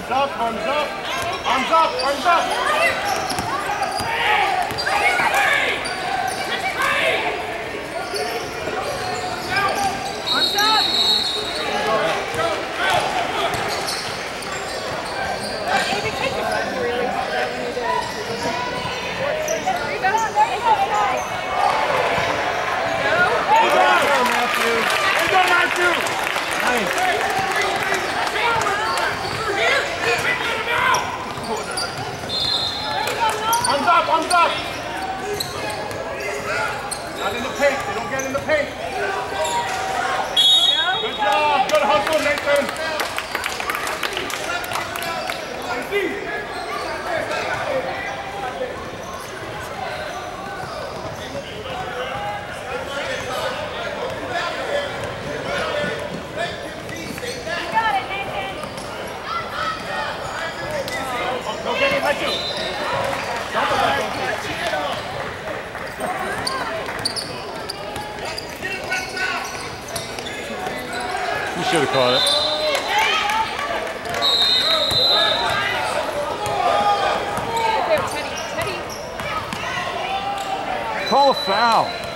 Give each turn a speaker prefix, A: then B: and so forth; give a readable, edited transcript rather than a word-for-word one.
A: Arms up, arms up. Arms up, arms up. Arms up! Not in the paint. They don't get in the paint. Good job. Good hustle, Nathan. Go get it, let you. You should have caught it. Call a foul.